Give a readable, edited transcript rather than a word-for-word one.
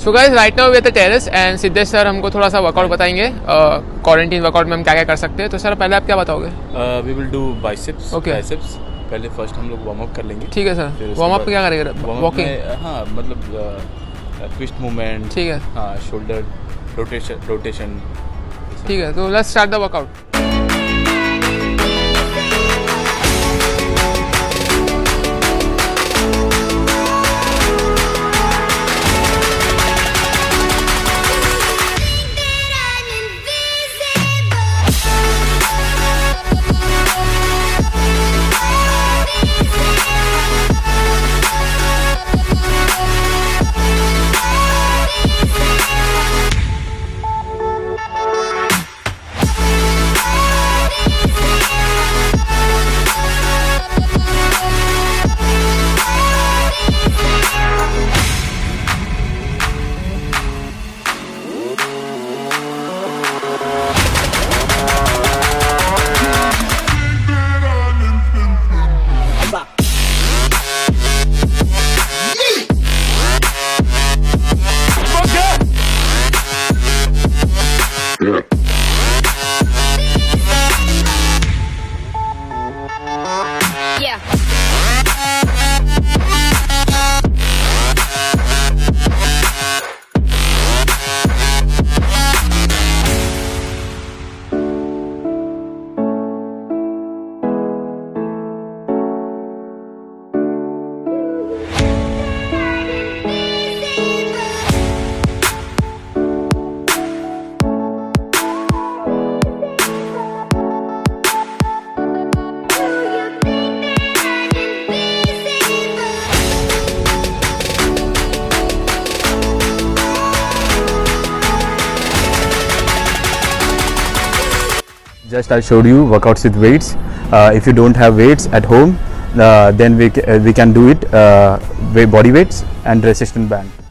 So guys, right now we are at the terrace and Siddhesh sir हमको थोड़ा सा workout बताएंगे क्वारंटीन वर्कआउट में हम क्या क्या कर सकते हैं. तो सर पहले आप क्या बताओगे? We will do biceps, triceps. पहले फर्स्ट हम लोग वार्म अप कर लेंगे. ठीक है सर. वार्म अप क्या करेंगे? वॉकिंग. हाँ मतलब ट्विस्ट मूवमेंट. ठीक है. हाँ शोल्डर रोटेशन. ठीक है. तो let's start the workout. Just I showed you workouts with weights. If you don't have weights at home, then we can do it body weights and resistance band.